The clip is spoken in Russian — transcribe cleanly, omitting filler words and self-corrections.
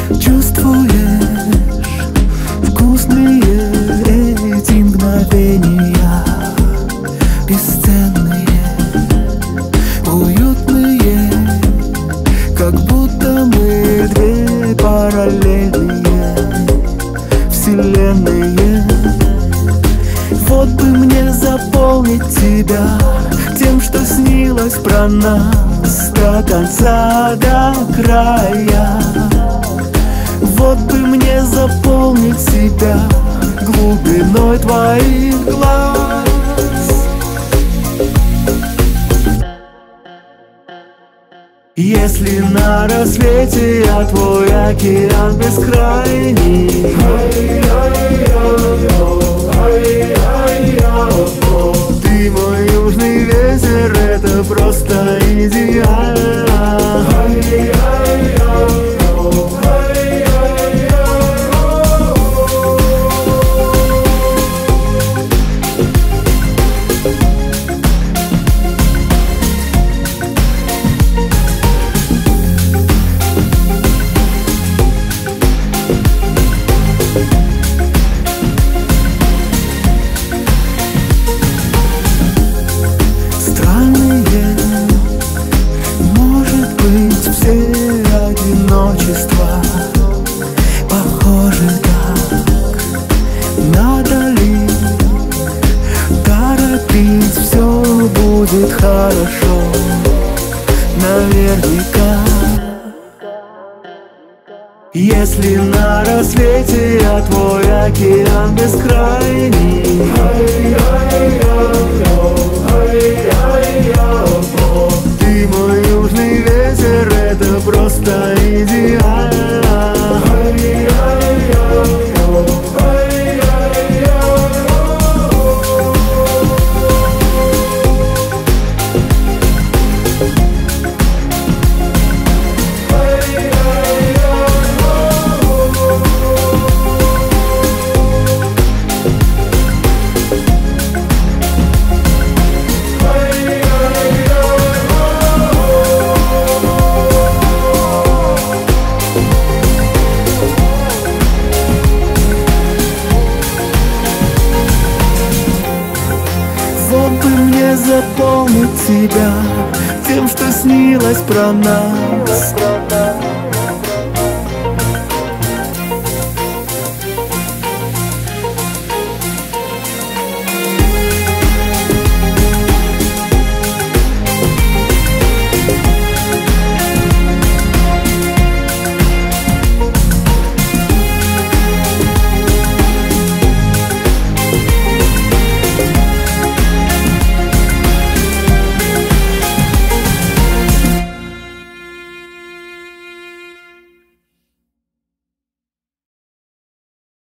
Чувствуешь вкусные эти мгновения, бесценные, уютные, как будто мы две параллельные вселенные. Вот бы мне заполнить тебя тем, что снилось про нас до конца, до края. Вот бы мне заполнить себя глубиной твоих глаз. Если на рассвете я твой океан бескрайний, ты мой южный ветер, это просто идеально. Одиночество похоже так. Надо ли торопить, все будет хорошо, наверняка. Если на рассвете я твой океан бескрайний, ты мой южный ветер, это просто идеально. Вот бы мне заполнить тебя тем, что снилось про нас